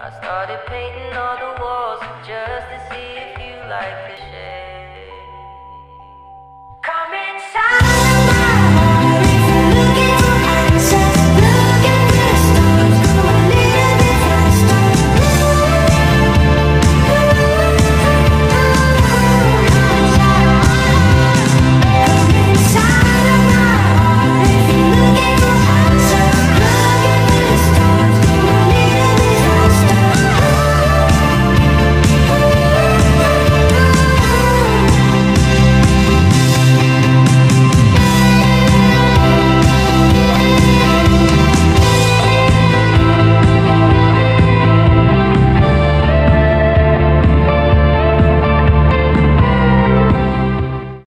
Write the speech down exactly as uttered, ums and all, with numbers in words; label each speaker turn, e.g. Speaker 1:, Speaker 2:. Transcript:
Speaker 1: I started painting all the walls just to see if you like the